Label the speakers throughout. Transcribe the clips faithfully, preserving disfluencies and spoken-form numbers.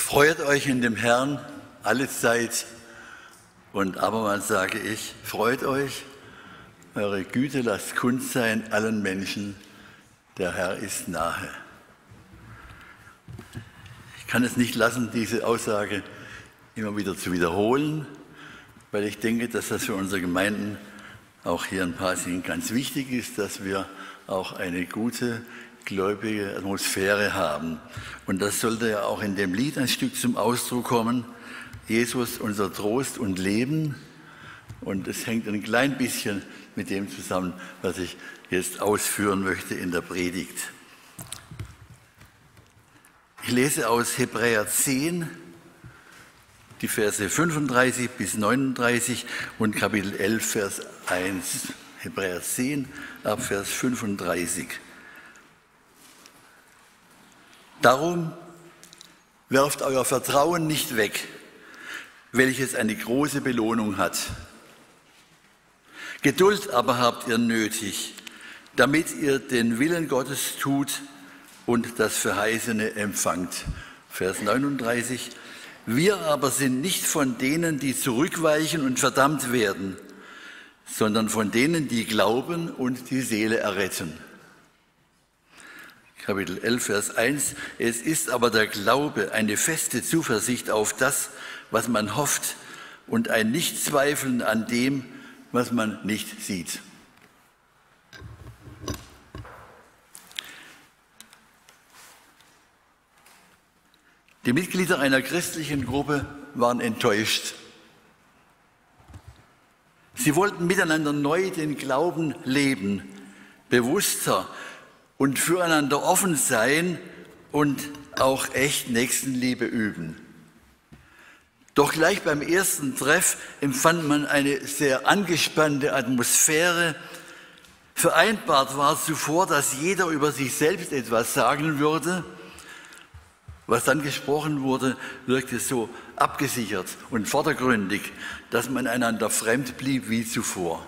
Speaker 1: Freut euch in dem Herrn alle Zeit. Und abermals sage ich, freut euch, eure Güte lasst kund sein allen Menschen, der Herr ist nahe. Ich kann es nicht lassen, diese Aussage immer wieder zu wiederholen, weil ich denke, dass das für unsere Gemeinden auch hier in Pasing ganz wichtig ist, dass wir auch eine gute, gläubige Atmosphäre haben. Und das sollte ja auch in dem Lied ein Stück zum Ausdruck kommen. Jesus, unser Trost und Leben. Und es hängt ein klein bisschen mit dem zusammen, was ich jetzt ausführen möchte in der Predigt. Ich lese aus Hebräer zehn, die Verse fünfunddreißig bis neununddreißig und Kapitel elf, Vers eins. Hebräer zehn, ab Vers fünfunddreißig. Darum werft euer Vertrauen nicht weg, welches eine große Belohnung hat. Geduld aber habt ihr nötig, damit ihr den Willen Gottes tut und das Verheißene empfangt. Vers neununddreißig. Wir aber sind nicht von denen, die zurückweichen und verdammt werden, sondern von denen, die glauben und die Seele erretten. Kapitel elf, Vers eins. Es ist aber der Glaube eine feste Zuversicht auf das, was man hofft, und ein Nichtzweifeln an dem, was man nicht sieht. Die Mitglieder einer christlichen Gruppe waren enttäuscht. Sie wollten miteinander neu den Glauben leben, bewusster und füreinander offen sein und auch echt Nächstenliebe üben. Doch gleich beim ersten Treff empfand man eine sehr angespannte Atmosphäre. Vereinbart war zuvor, dass jeder über sich selbst etwas sagen würde. Was dann gesprochen wurde, wirkte so abgesichert und vordergründig, dass man einander fremd blieb wie zuvor.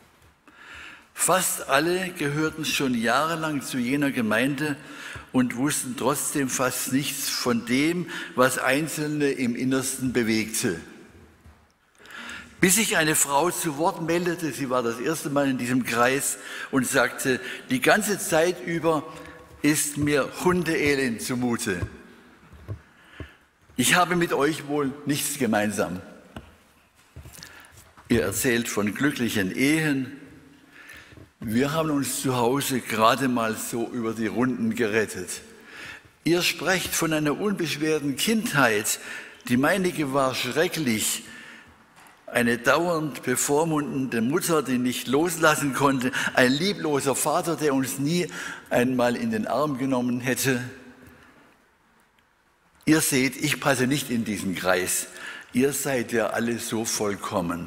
Speaker 1: Fast alle gehörten schon jahrelang zu jener Gemeinde und wussten trotzdem fast nichts von dem, was Einzelne im Innersten bewegte. Bis sich eine Frau zu Wort meldete, sie war das erste Mal in diesem Kreis und sagte, die ganze Zeit über ist mir Hundeelend zumute. Ich habe mit euch wohl nichts gemeinsam. Ihr erzählt von glücklichen Ehen. Wir haben uns zu Hause gerade mal so über die Runden gerettet. Ihr sprecht von einer unbeschwerten Kindheit. Die meinige war schrecklich. Eine dauernd bevormundende Mutter, die nicht loslassen konnte. Ein liebloser Vater, der uns nie einmal in den Arm genommen hätte. Ihr seht, ich passe nicht in diesen Kreis. Ihr seid ja alle so vollkommen.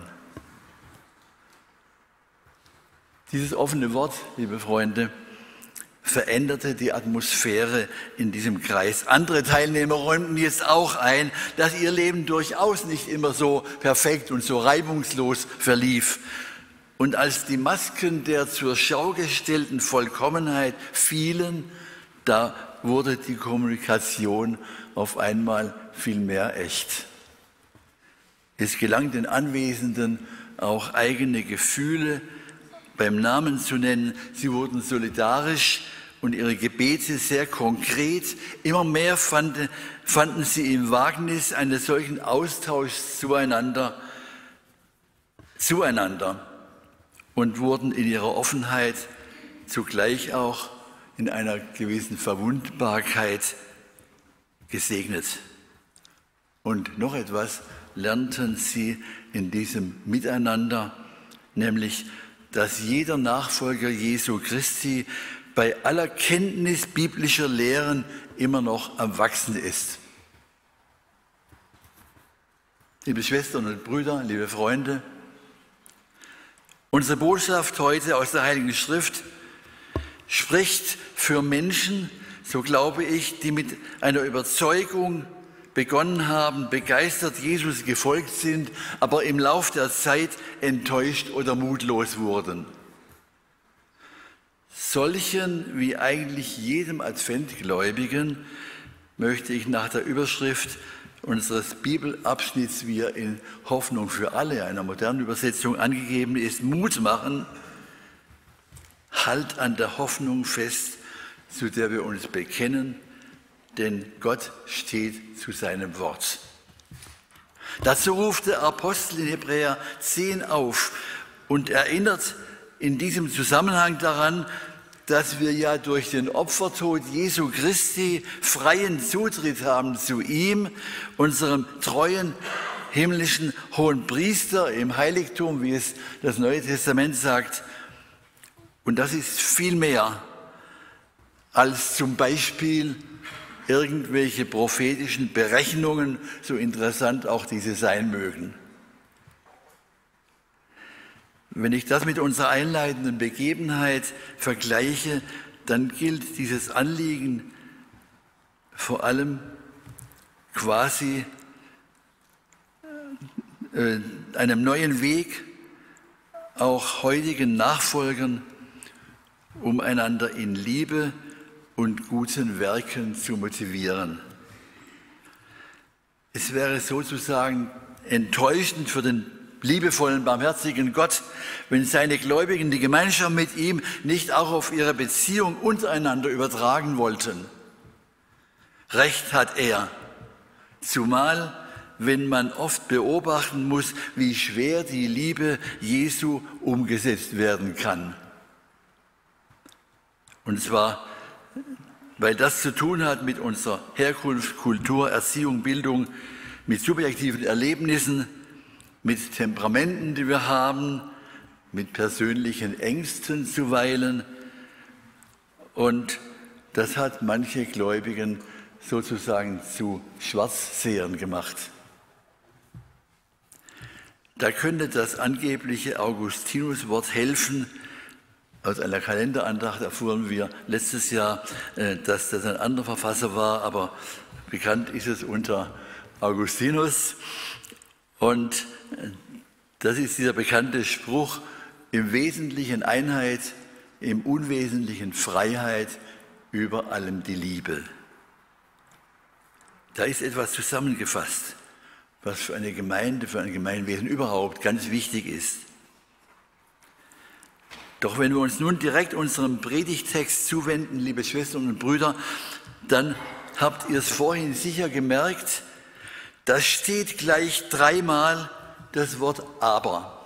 Speaker 1: Dieses offene Wort, liebe Freunde, veränderte die Atmosphäre in diesem Kreis. Andere Teilnehmer räumten jetzt auch ein, dass ihr Leben durchaus nicht immer so perfekt und so reibungslos verlief. Und als die Masken der zur Schau gestellten Vollkommenheit fielen, da wurde die Kommunikation auf einmal viel mehr echt. Es gelang den Anwesenden auch eigene Gefühle beim Namen zu nennen. Sie wurden solidarisch und ihre Gebete sehr konkret. Immer mehr fand, fanden sie im Wagnis eines solchen Austauschs zueinander, zueinander und wurden in ihrer Offenheit zugleich auch in einer gewissen Verwundbarkeit gesegnet. Und noch etwas lernten sie in diesem Miteinander, nämlich dass jeder Nachfolger Jesu Christi bei aller Kenntnis biblischer Lehren immer noch am Wachsen ist. Liebe Schwestern und Brüder, liebe Freunde, unsere Botschaft heute aus der Heiligen Schrift spricht für Menschen, so glaube ich, die mit einer Überzeugung begonnen haben, begeistert Jesus gefolgt sind, aber im Lauf der Zeit enttäuscht oder mutlos wurden. Solchen, wie eigentlich jedem Adventgläubigen, möchte ich nach der Überschrift unseres Bibelabschnitts, wie er in Hoffnung für alle, einer modernen Übersetzung, angegeben ist, Mut machen. Halt an der Hoffnung fest, zu der wir uns bekennen, denn Gott steht zu seinem Wort. Dazu ruft der Apostel in Hebräer zehn auf und erinnert in diesem Zusammenhang daran, dass wir ja durch den Opfertod Jesu Christi freien Zutritt haben zu ihm, unserem treuen himmlischen Hohenpriester im Heiligtum, wie es das Neue Testament sagt. Und das ist viel mehr als zum Beispiel irgendwelche prophetischen Berechnungen, so interessant auch diese sein mögen. Wenn ich das mit unserer einleitenden Begebenheit vergleiche, dann gilt dieses Anliegen vor allem quasi äh, einem neuen Weg, auch heutigen Nachfolgern, um einander in Liebe und guten Werken zu motivieren. Es wäre sozusagen enttäuschend für den liebevollen, barmherzigen Gott, wenn seine Gläubigen die Gemeinschaft mit ihm nicht auch auf ihre Beziehung untereinander übertragen wollten. Recht hat er, zumal wenn man oft beobachten muss, wie schwer die Liebe Jesu umgesetzt werden kann. Und zwar, weil das zu tun hat mit unserer Herkunft, Kultur, Erziehung, Bildung, mit subjektiven Erlebnissen, mit Temperamenten, die wir haben, mit persönlichen Ängsten zuweilen. Und das hat manche Gläubigen sozusagen zu Schwarzsehern gemacht. Da könnte das angebliche Augustinus-Wort helfen. Aus einer Kalenderandacht erfuhren wir letztes Jahr, dass das ein anderer Verfasser war, aber bekannt ist es unter Augustinus. Und das ist dieser bekannte Spruch, im Wesentlichen Einheit, im Unwesentlichen Freiheit, über allem die Liebe. Da ist etwas zusammengefasst, was für eine Gemeinde, für ein Gemeinwesen überhaupt ganz wichtig ist. Doch wenn wir uns nun direkt unserem Predigtext zuwenden, liebe Schwestern und Brüder, dann habt ihr es vorhin sicher gemerkt, da steht gleich dreimal das Wort aber.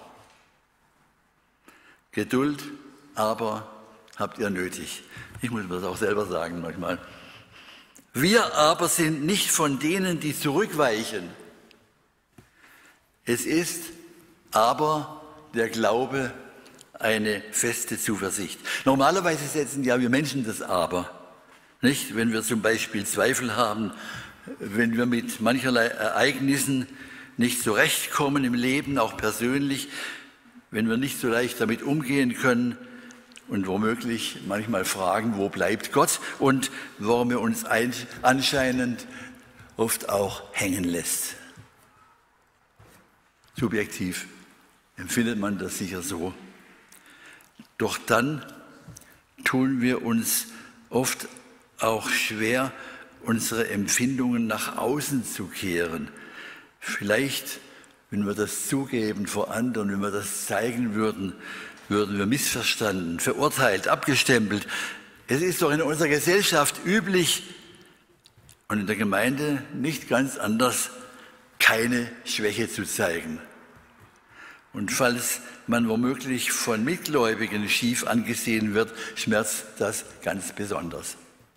Speaker 1: Geduld, aber habt ihr nötig. Ich muss mir das auch selber sagen manchmal. Wir aber sind nicht von denen, die zurückweichen. Es ist aber der Glaube eine feste Zuversicht. Normalerweise setzen ja wir Menschen das aber. Nicht? Wenn wir zum Beispiel Zweifel haben, wenn wir mit mancherlei Ereignissen nicht zurechtkommen im Leben, auch persönlich, wenn wir nicht so leicht damit umgehen können und womöglich manchmal fragen, wo bleibt Gott und warum er uns anscheinend oft auch hängen lässt. Subjektiv empfindet man das sicher so. Doch dann tun wir uns oft auch schwer, unsere Empfindungen nach außen zu kehren. Vielleicht, wenn wir das zugeben vor anderen, wenn wir das zeigen würden, würden wir missverstanden, verurteilt, abgestempelt. Es ist doch in unserer Gesellschaft üblich und in der Gemeinde nicht ganz anders, keine Schwäche zu zeigen. Und falls man womöglich von Mitgläubigen schief angesehen wird, schmerzt das ganz besonders.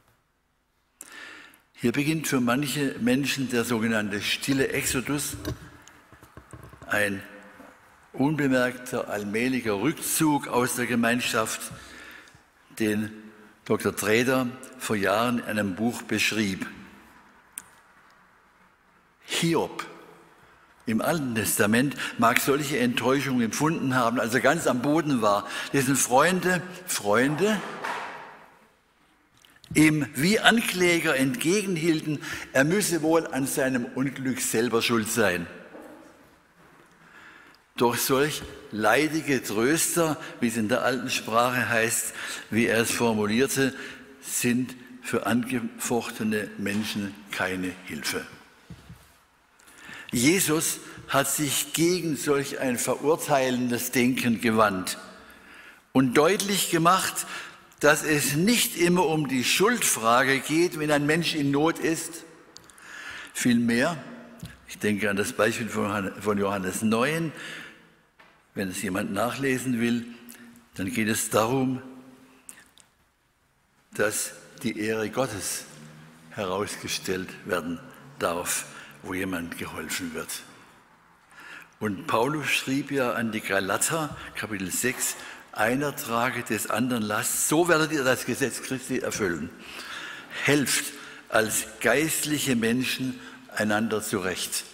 Speaker 1: Hier beginnt für manche Menschen der sogenannte stille Exodus, ein unbemerkter, allmählicher Rückzug aus der Gemeinschaft, den Doktor Treder vor Jahren in einem Buch beschrieb. Hiob im Alten Testament mag solche Enttäuschung empfunden haben, als er ganz am Boden war, dessen Freunde, Freunde, ihm wie Ankläger entgegenhielten, er müsse wohl an seinem Unglück selber schuld sein. Doch solch leidige Tröster, wie es in der alten Sprache heißt, wie er es formulierte, sind für angefochtene Menschen keine Hilfe. Jesus hat sich gegen solch ein verurteilendes Denken gewandt und deutlich gemacht, dass es nicht immer um die Schuldfrage geht, wenn ein Mensch in Not ist. Vielmehr, ich denke an das Beispiel von Johannes neun, wenn es jemand nachlesen will, dann geht es darum, dass die Ehre Gottes herausgestellt werden darf, wo jemand geholfen wird. Und Paulus schrieb ja an die Galater, Kapitel sechs, einer trage des anderen Last, so werdet ihr das Gesetz Christi erfüllen. Helft als geistliche Menschen einander zurecht.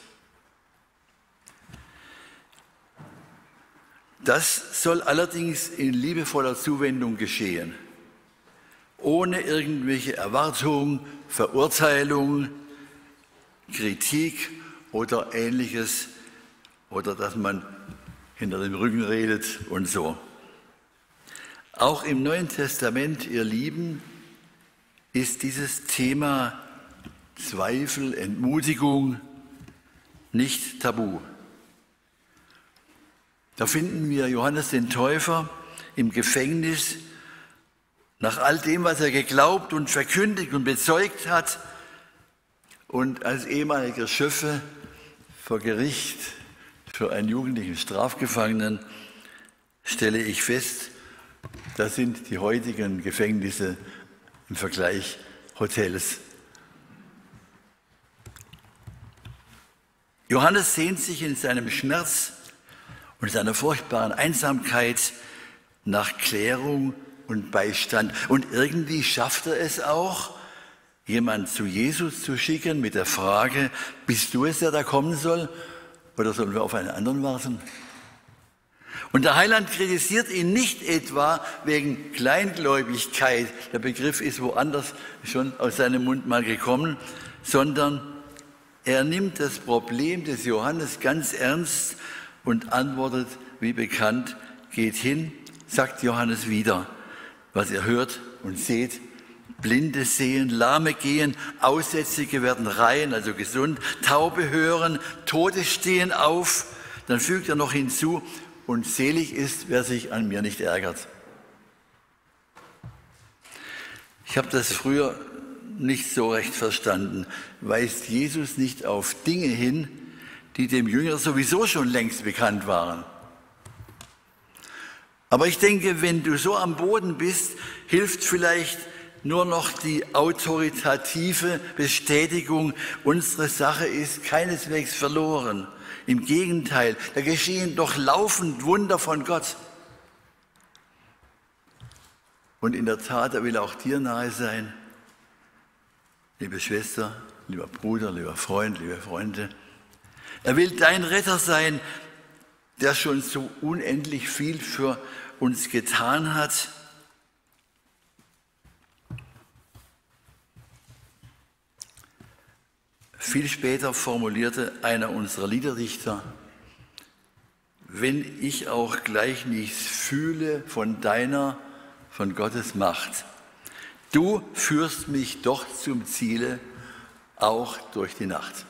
Speaker 1: Das soll allerdings in liebevoller Zuwendung geschehen, ohne irgendwelche Erwartung, Verurteilung, Kritik oder Ähnliches, oder dass man hinter dem Rücken redet und so. Auch im Neuen Testament, ihr Lieben, ist dieses Thema Zweifel, Entmutigung nicht tabu. Da finden wir Johannes den Täufer im Gefängnis, nach all dem, was er geglaubt und verkündigt und bezeugt hat, und als ehemaliger Schöffe vor Gericht für einen jugendlichen Strafgefangenen stelle ich fest, das sind die heutigen Gefängnisse im Vergleich Hotels. Johannes sehnt sich in seinem Schmerz und seiner furchtbaren Einsamkeit nach Klärung und Beistand. Und irgendwie schafft er es auch, jemand zu Jesus zu schicken mit der Frage, bist du es, der da kommen soll, oder sollen wir auf einen anderen warten? Und der Heiland kritisiert ihn nicht etwa wegen Kleingläubigkeit, der Begriff ist woanders schon aus seinem Mund mal gekommen, sondern er nimmt das Problem des Johannes ganz ernst und antwortet, wie bekannt, geht hin, sagt Johannes wieder, was ihr hört und seht. Blinde sehen, Lahme gehen, Aussätzige werden rein, also gesund, Taube hören, Tote stehen auf. Dann fügt er noch hinzu, und selig ist, wer sich an mir nicht ärgert. Ich habe das früher nicht so recht verstanden. Weist Jesus nicht auf Dinge hin, die dem Jünger sowieso schon längst bekannt waren? Aber ich denke, wenn du so am Boden bist, hilft vielleicht nur noch die autoritative Bestätigung, unsere Sache ist keineswegs verloren. Im Gegenteil, da geschehen doch laufend Wunder von Gott. Und in der Tat, er will auch dir nahe sein, liebe Schwester, lieber Bruder, lieber Freund, liebe Freunde. Er will dein Retter sein, der schon so unendlich viel für uns getan hat. Viel später formulierte einer unserer Liederdichter, wenn ich auch gleich nichts fühle von deiner, von Gottes Macht, du führst mich doch zum Ziele, auch durch die Nacht.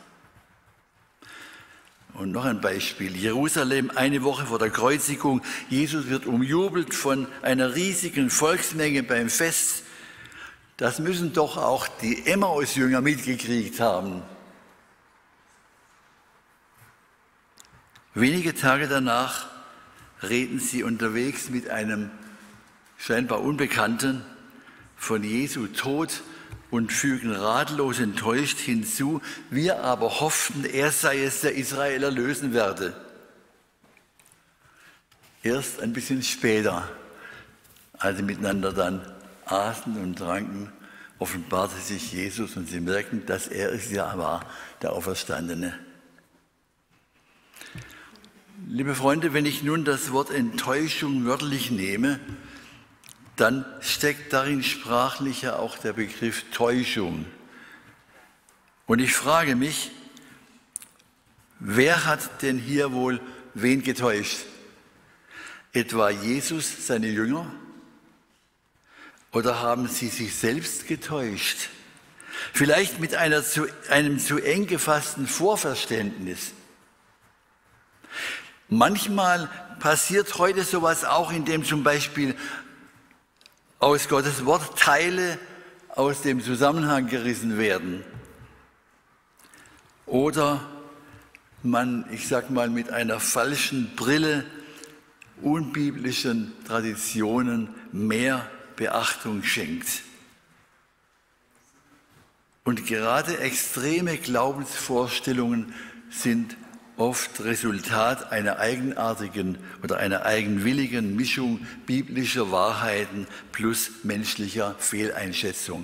Speaker 1: Und noch ein Beispiel, Jerusalem, eine Woche vor der Kreuzigung, Jesus wird umjubelt von einer riesigen Volksmenge beim Fest. Das müssen doch auch die Emmaus-Jünger mitgekriegt haben. Wenige Tage danach reden sie unterwegs mit einem scheinbar Unbekannten von Jesu Tod und fügen ratlos enttäuscht hinzu, wir aber hofften, er sei es, der Israel erlösen werde. Erst ein bisschen später, als sie miteinander dann aßen und tranken, offenbarte sich Jesus und sie merkten, dass er es ja war, der Auferstandene. Liebe Freunde, wenn ich nun das Wort Enttäuschung wörtlich nehme, dann steckt darin sprachlich ja auch der Begriff Täuschung. Und ich frage mich, wer hat denn hier wohl wen getäuscht? Etwa Jesus, seine Jünger? Oder haben sie sich selbst getäuscht? Vielleicht mit einer zu, einem zu eng gefassten Vorverständnis. Manchmal passiert heute sowas auch, indem zum Beispiel aus Gottes Wort Teile aus dem Zusammenhang gerissen werden. Oder man, ich sag mal, mit einer falschen Brille unbiblischen Traditionen mehr Beachtung schenkt. Und gerade extreme Glaubensvorstellungen sind oft Resultat einer eigenartigen oder einer eigenwilligen Mischung biblischer Wahrheiten plus menschlicher Fehleinschätzung.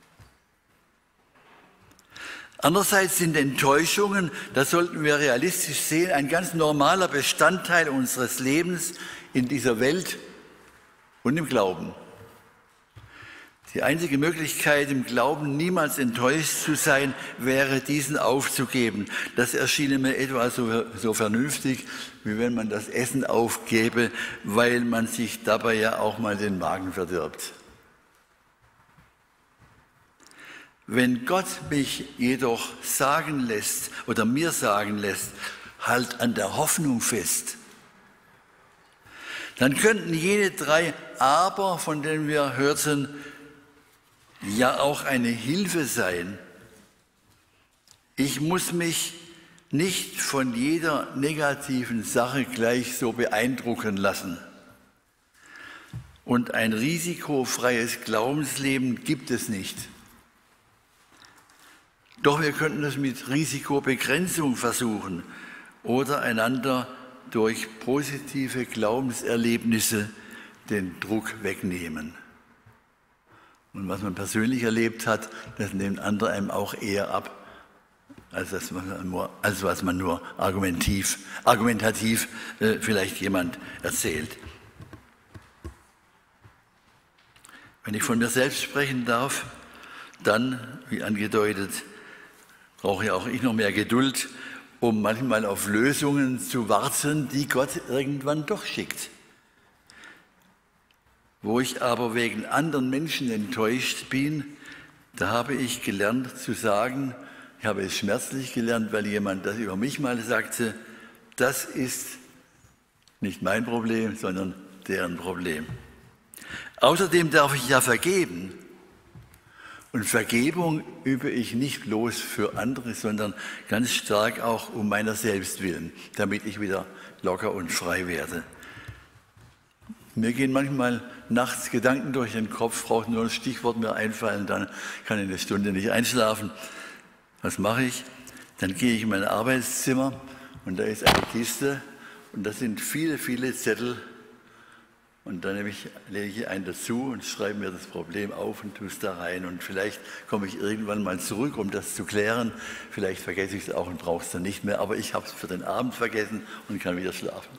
Speaker 1: Andererseits sind Enttäuschungen, das sollten wir realistisch sehen, ein ganz normaler Bestandteil unseres Lebens in dieser Welt und im Glauben. Die einzige Möglichkeit, im Glauben niemals enttäuscht zu sein, wäre, diesen aufzugeben. Das erschien mir etwa so, so vernünftig, wie wenn man das Essen aufgebe, weil man sich dabei ja auch mal den Magen verdirbt. Wenn Gott mich jedoch sagen lässt oder mir sagen lässt, halt an der Hoffnung fest, dann könnten jene drei Aber, von denen wir hörten, ja auch eine Hilfe sein. Ich muss mich nicht von jeder negativen Sache gleich so beeindrucken lassen. Und ein risikofreies Glaubensleben gibt es nicht. Doch wir könnten es mit Risikobegrenzung versuchen oder einander durch positive Glaubenserlebnisse den Druck wegnehmen. Und was man persönlich erlebt hat, das nehmen andere einem auch eher ab, als, das man nur, als was man nur argumentativ, argumentativ äh, vielleicht jemand erzählt. Wenn ich von mir selbst sprechen darf, dann, wie angedeutet, brauche ja auch ich noch mehr Geduld, um manchmal auf Lösungen zu warten, die Gott irgendwann doch schickt. Wo ich aber wegen anderen Menschen enttäuscht bin, da habe ich gelernt zu sagen, ich habe es schmerzlich gelernt, weil jemand das über mich mal sagte, das ist nicht mein Problem, sondern deren Problem. Außerdem darf ich ja vergeben. Und Vergebung übe ich nicht bloß für andere, sondern ganz stark auch um meiner selbst willen, damit ich wieder locker und frei werde. Mir gehen manchmal nachts Gedanken durch den Kopf, braucht nur ein Stichwort mir einfallen, dann kann ich eine Stunde nicht einschlafen. Was mache ich? Dann gehe ich in mein Arbeitszimmer und da ist eine Kiste und da sind viele, viele Zettel. Und dann nehme ich, lege ich einen dazu und schreibe mir das Problem auf und tue es da rein. Und vielleicht komme ich irgendwann mal zurück, um das zu klären. Vielleicht vergesse ich es auch und brauche es dann nicht mehr. Aber ich habe es für den Abend vergessen und kann wieder schlafen.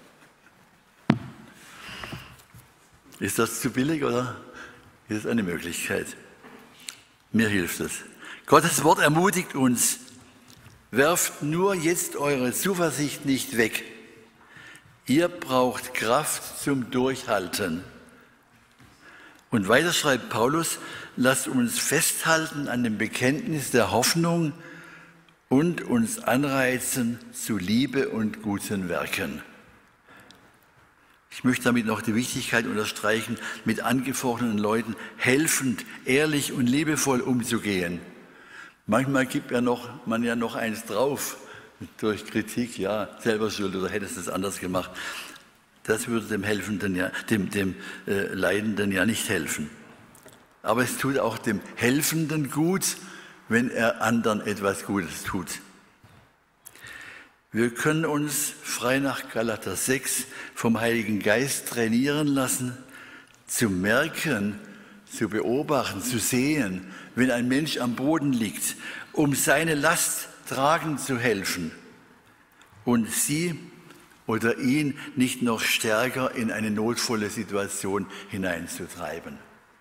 Speaker 1: Ist das zu billig oder ist es eine Möglichkeit? Mir hilft es. Gottes Wort ermutigt uns, werft nur jetzt eure Zuversicht nicht weg. Ihr braucht Kraft zum Durchhalten. Und weiter schreibt Paulus, lasst uns festhalten an dem Bekenntnis der Hoffnung und uns anreizen zu Liebe und guten Werken. Ich möchte damit noch die Wichtigkeit unterstreichen, mit angefochtenen Leuten helfend, ehrlich und liebevoll umzugehen. Manchmal gibt ja noch, man ja noch eins drauf. Durch Kritik, ja, selber schuld oder hättest du es anders gemacht. Das würde dem Helfenden ja, dem, dem äh, Leidenden ja nicht helfen. Aber es tut auch dem Helfenden gut, wenn er anderen etwas Gutes tut. Wir können uns frei nach Galater sechs vom Heiligen Geist trainieren lassen, zu merken, zu beobachten, zu sehen, wenn ein Mensch am Boden liegt, um seine Last tragen zu helfen und sie oder ihn nicht noch stärker in eine notvolle Situation hineinzutreiben.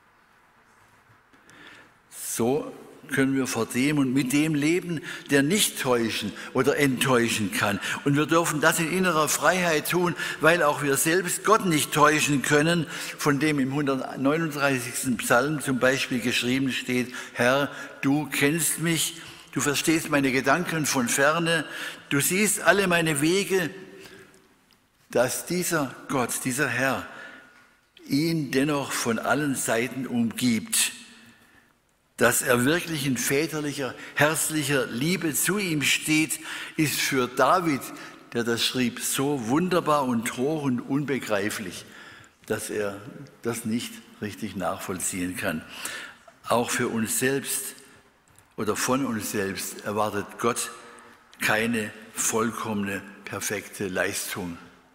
Speaker 1: So können wir vor dem und mit dem leben, der nicht täuschen oder enttäuschen kann. Und wir dürfen das in innerer Freiheit tun, weil auch wir selbst Gott nicht täuschen können, von dem im hundertneununddreißigsten Psalm zum Beispiel geschrieben steht, Herr, du kennst mich, du verstehst meine Gedanken von ferne, du siehst alle meine Wege, dass dieser Gott, dieser Herr, ihn dennoch von allen Seiten umgibt, dass er wirklich in väterlicher, herzlicher Liebe zu ihm steht, ist für David, der das schrieb, so wunderbar und hoch und unbegreiflich, dass er das nicht richtig nachvollziehen kann. Auch für uns selbst oder von uns selbst erwartet Gott keine vollkommene, perfekte Leistung.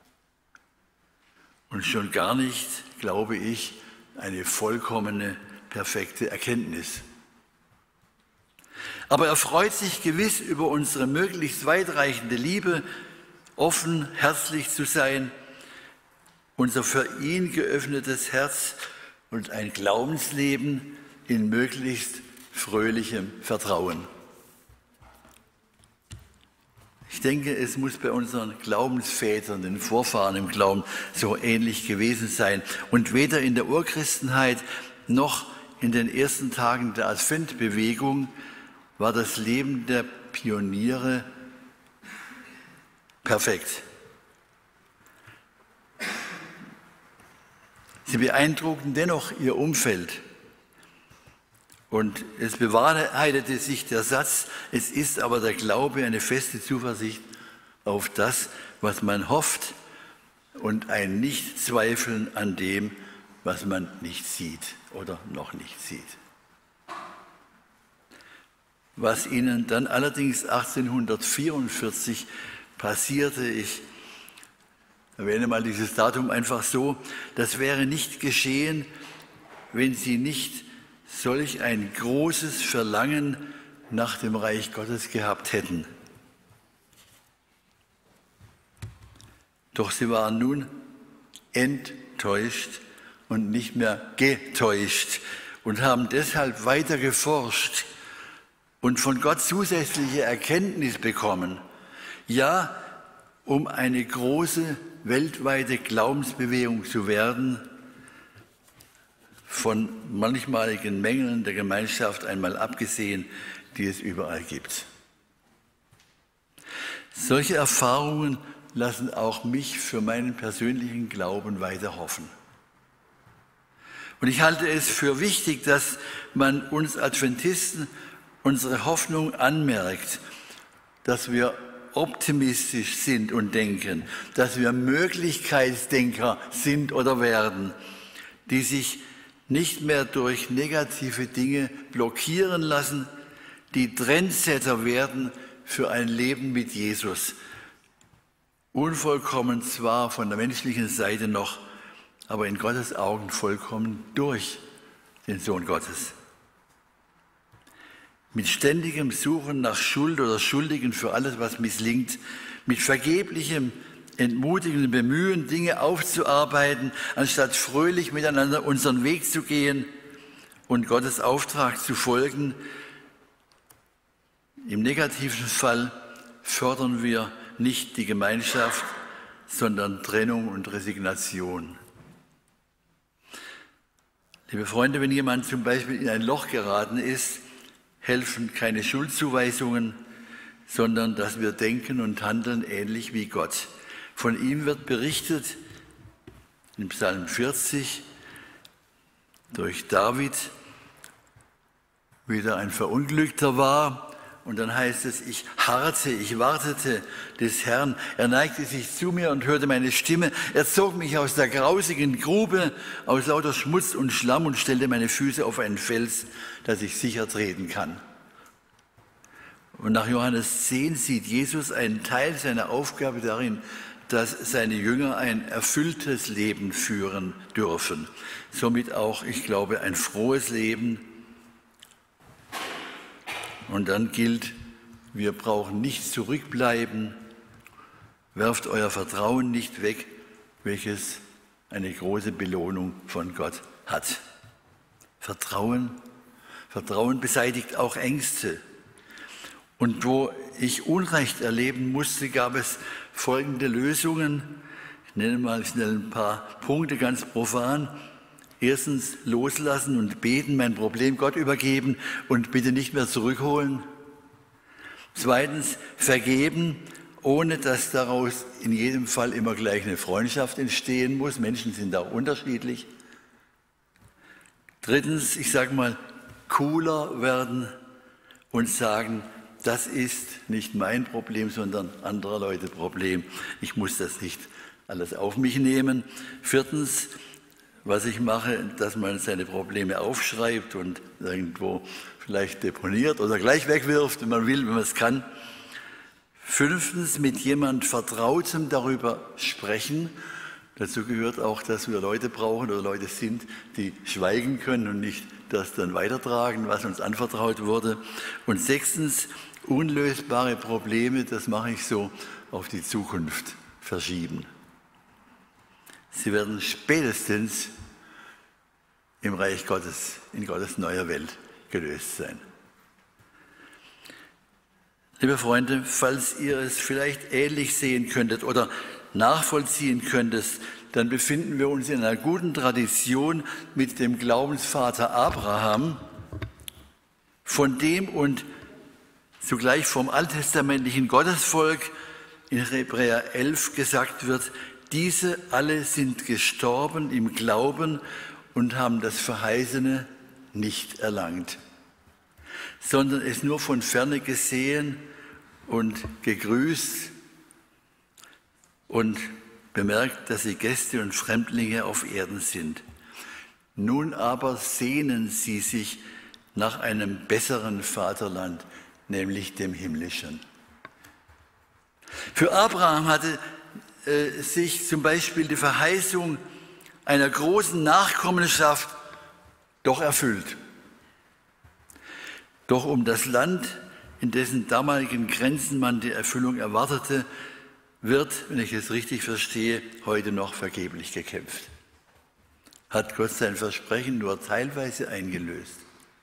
Speaker 1: Und schon gar nicht, glaube ich, eine vollkommene, perfekte Erkenntnis. Aber er freut sich gewiss über unsere möglichst weitreichende Liebe, offen, herzlich zu sein, unser für ihn geöffnetes Herz und ein Glaubensleben in möglichst fröhlichem Vertrauen. Ich denke, es muss bei unseren Glaubensvätern, den Vorfahren im Glauben, so ähnlich gewesen sein. Und weder in der Urchristenheit noch in den ersten Tagen der Adventbewegung war das Leben der Pioniere perfekt. Sie beeindruckten dennoch ihr Umfeld. Und es bewahrheitete sich der Satz, es ist aber der Glaube eine feste Zuversicht auf das, was man hofft und ein Nichtzweifeln an dem, was man nicht sieht oder noch nicht sieht. Was ihnen dann allerdings achtzehnhundertvierundvierzig passierte, ich erwähne mal dieses Datum einfach so, das wäre nicht geschehen, wenn sie nicht solch ein großes Verlangen nach dem Reich Gottes gehabt hätten. Doch sie waren nun enttäuscht und nicht mehr getäuscht und haben deshalb weiter geforscht und von Gott zusätzliche Erkenntnis bekommen. Ja, um eine große weltweite Glaubensbewegung zu werden, von manchmaligen Mängeln der Gemeinschaft einmal abgesehen, die es überall gibt. Solche Erfahrungen lassen auch mich für meinen persönlichen Glauben weiter hoffen. Und ich halte es für wichtig, dass man uns Adventisten unsere Hoffnung anmerkt, dass wir optimistisch sind und denken, dass wir Möglichkeitsdenker sind oder werden, die sich nicht mehr durch negative Dinge blockieren lassen, die Trendsetter werden für ein Leben mit Jesus. Unvollkommen zwar von der menschlichen Seite noch, aber in Gottes Augen vollkommen durch den Sohn Gottes. Mit ständigem Suchen nach Schuld oder Schuldigen für alles, was misslingt, mit vergeblichem, entmutigendem Bemühen, Dinge aufzuarbeiten, anstatt fröhlich miteinander unseren Weg zu gehen und Gottes Auftrag zu folgen. Im negativen Fall fördern wir nicht die Gemeinschaft, sondern Trennung und Resignation. Liebe Freunde, wenn jemand zum Beispiel in ein Loch geraten ist, helfen keine Schuldzuweisungen, sondern dass wir denken und handeln ähnlich wie Gott. Von ihm wird berichtet in Psalm vierzig durch David, wie er ein Verunglückter war. Und dann heißt es, ich harrte, ich wartete des Herrn. Er neigte sich zu mir und hörte meine Stimme. Er zog mich aus der grausigen Grube, aus lauter Schmutz und Schlamm und stellte meine Füße auf einen Fels, dass ich sicher treten kann. Und nach Johannes zehn sieht Jesus einen Teil seiner Aufgabe darin, dass seine Jünger ein erfülltes Leben führen dürfen. Somit auch, ich glaube, ein frohes Leben. Und dann gilt, wir brauchen nicht zurückbleiben, werft euer Vertrauen nicht weg, welches eine große Belohnung von Gott hat. Vertrauen, Vertrauen beseitigt auch Ängste. Und wo ich Unrecht erleben musste, gab es folgende Lösungen. Ich nenne mal schnell ein paar Punkte ganz profan. Erstens loslassen und beten, mein Problem Gott übergeben und bitte nicht mehr zurückholen. Zweitens vergeben ohne dass daraus in jedem Fall immer gleich eine Freundschaft entstehen muss. Menschen sind auch unterschiedlich. Drittens, ich sage mal, cooler werden und sagen, das ist nicht mein Problem, sondern anderer Leute Problem. Ich muss das nicht alles auf mich nehmen. Viertens, was ich mache, dass man seine Probleme aufschreibt und irgendwo vielleicht deponiert oder gleich wegwirft, wenn man will, wenn man es kann. Fünftens, mit jemand Vertrautem darüber sprechen. Dazu gehört auch, dass wir Leute brauchen oder Leute sind, die schweigen können und nicht das dann weitertragen, was uns anvertraut wurde. Und sechstens, unlösbare Probleme, das mache ich so, auf die Zukunft verschieben. Sie werden spätestens im Reich Gottes, in Gottes neuer Welt gelöst sein. Liebe Freunde, falls ihr es vielleicht ähnlich sehen könntet oder nachvollziehen könntet, dann befinden wir uns in einer guten Tradition mit dem Glaubensvater Abraham, von dem und zugleich vom alttestamentlichen Gottesvolk in Hebräer elf gesagt wird, diese alle sind gestorben im Glauben und haben das Verheißene nicht erlangt, sondern es nur von ferne gesehen und gegrüßt und bemerkt, dass sie Gäste und Fremdlinge auf Erden sind. Nun aber sehnen sie sich nach einem besseren Vaterland, nämlich dem himmlischen. Für Abraham hatte äh, sich zum Beispiel die Verheißung einer großen Nachkommenschaft doch erfüllt. Doch um das Land, in dessen damaligen Grenzen man die Erfüllung erwartete, wird, wenn ich es richtig verstehe, heute noch vergeblich gekämpft. Hat Gott sein Versprechen nur teilweise eingelöst?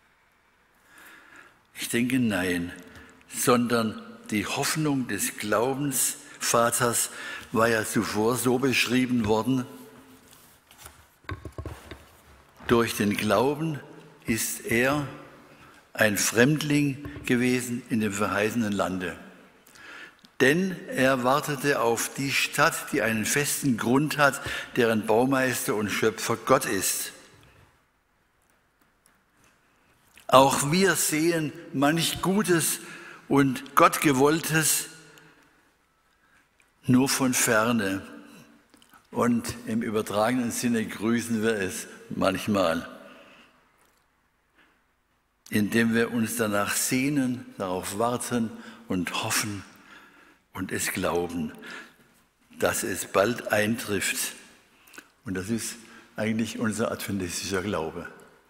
Speaker 1: Ich denke, nein, sondern die Hoffnung des Glaubensvaters war ja zuvor so beschrieben worden: Durch den Glauben ist er ein Fremdling gewesen in dem verheißenen Lande. Denn er wartete auf die Stadt, die einen festen Grund hat, deren Baumeister und Schöpfer Gott ist. Auch wir sehen manch Gutes und Gottgewolltes nur von ferne. Und im übertragenen Sinne grüßen wir es manchmal, indem wir uns danach sehnen, darauf warten und hoffen und es glauben, dass es bald eintrifft. Und das ist eigentlich unser adventistischer Glaube.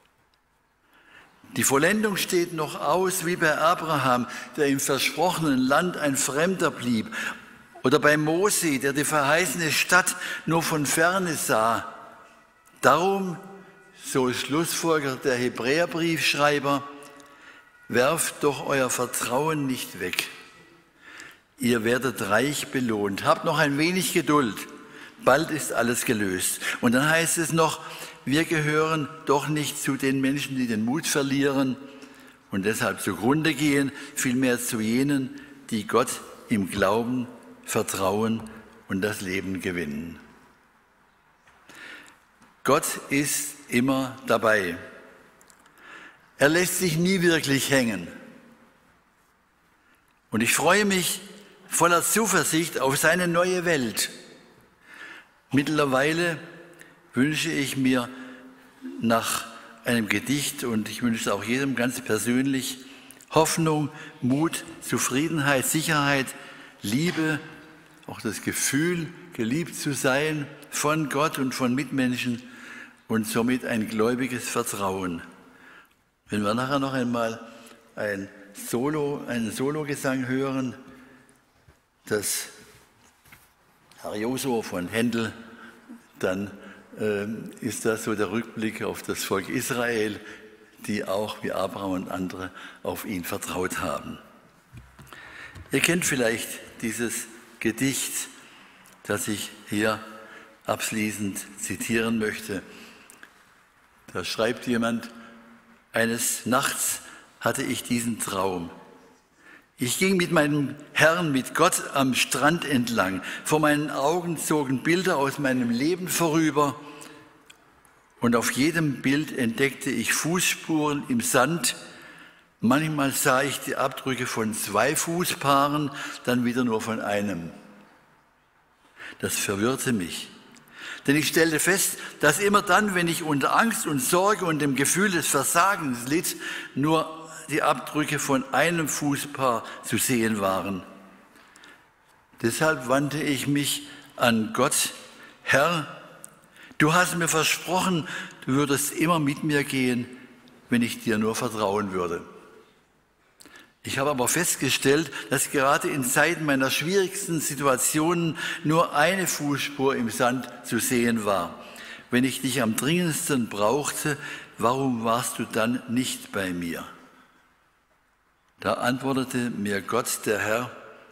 Speaker 1: Die Vollendung steht noch aus, wie bei Abraham, der im versprochenen Land ein Fremder blieb, oder bei Mose, der die verheißene Stadt nur von ferne sah. Darum, so schlussfolgert der Hebräerbriefschreiber, werft doch euer Vertrauen nicht weg. Ihr werdet reich belohnt. Habt noch ein wenig Geduld. Bald ist alles gelöst. Und dann heißt es noch, wir gehören doch nicht zu den Menschen, die den Mut verlieren und deshalb zugrunde gehen, vielmehr zu jenen, die Gott im Glauben vertrauen und das Leben gewinnen. Gott ist immer dabei. Er lässt sich nie wirklich hängen. Und ich freue mich voller Zuversicht auf seine neue Welt. Mittlerweile wünsche ich mir nach einem Gedicht, und ich wünsche es auch jedem ganz persönlich, Hoffnung, Mut, Zufriedenheit, Sicherheit, Liebe, auch das Gefühl, geliebt zu sein von Gott und von Mitmenschen und somit ein gläubiges Vertrauen. Wenn wir nachher noch einmal ein Solo, einen Sologesang hören, das Arioso von Händel, dann äh, ist das so der Rückblick auf das Volk Israel, die auch wie Abraham und andere auf ihn vertraut haben. Ihr kennt vielleicht dieses Gedicht, das ich hier abschließend zitieren möchte. Da schreibt jemand: Eines Nachts hatte ich diesen Traum. Ich ging mit meinem Herrn, mit Gott am Strand entlang. Vor meinen Augen zogen Bilder aus meinem Leben vorüber und auf jedem Bild entdeckte ich Fußspuren im Sand. Manchmal sah ich die Abdrücke von zwei Fußpaaren, dann wieder nur von einem. Das verwirrte mich, denn ich stellte fest, dass immer dann, wenn ich unter Angst und Sorge und dem Gefühl des Versagens litt, nur die Abdrücke von einem Fußpaar zu sehen waren. Deshalb wandte ich mich an Gott: Herr, du hast mir versprochen, du würdest immer mit mir gehen, wenn ich dir nur vertrauen würde. Ich habe aber festgestellt, dass gerade in Zeiten meiner schwierigsten Situationen nur eine Fußspur im Sand zu sehen war. Wenn ich dich am dringendsten brauchte, warum warst du dann nicht bei mir? Da antwortete mir Gott, der Herr: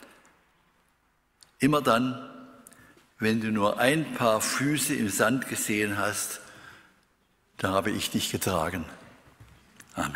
Speaker 1: Immer dann, wenn du nur ein paar Füße im Sand gesehen hast, da habe ich dich getragen. Amen.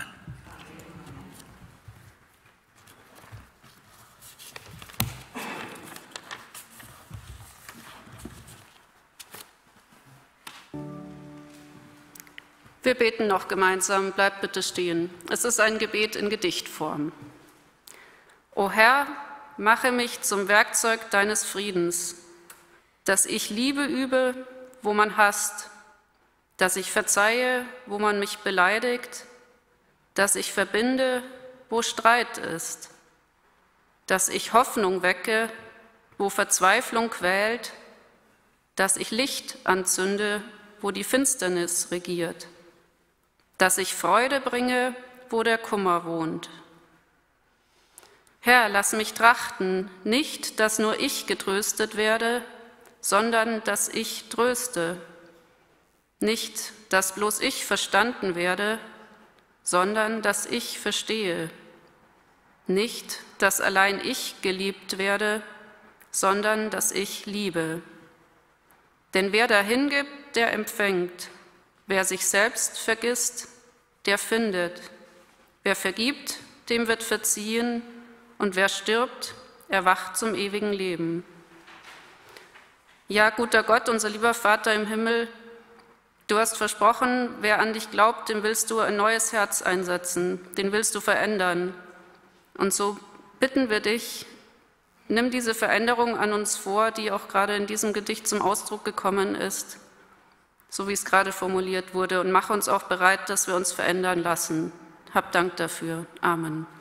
Speaker 2: Wir beten noch gemeinsam, bleibt bitte stehen. Es ist ein Gebet in Gedichtform. O Herr, mache mich zum Werkzeug deines Friedens, dass ich Liebe übe, wo man hasst, dass ich verzeihe, wo man mich beleidigt, dass ich verbinde, wo Streit ist, dass ich Hoffnung wecke, wo Verzweiflung quält, dass ich Licht anzünde, wo die Finsternis regiert, dass ich Freude bringe, wo der Kummer wohnt. Herr, lass mich trachten, nicht, dass nur ich getröstet werde, sondern dass ich tröste. Nicht, dass bloß ich verstanden werde, sondern dass ich verstehe. Nicht, dass allein ich geliebt werde, sondern dass ich liebe. Denn wer dahin gibt, der empfängt. Wer sich selbst vergisst, der findet. Wer vergibt, dem wird verziehen, und wer stirbt, erwacht zum ewigen Leben. Ja, guter Gott, unser lieber Vater im Himmel, du hast versprochen, wer an dich glaubt, dem willst du ein neues Herz einsetzen, den willst du verändern. Und so bitten wir dich, nimm diese Veränderung an uns vor, die auch gerade in diesem Gedicht zum Ausdruck gekommen ist, so wie es gerade formuliert wurde, und mach uns auch bereit, dass wir uns verändern lassen. Hab Dank dafür. Amen.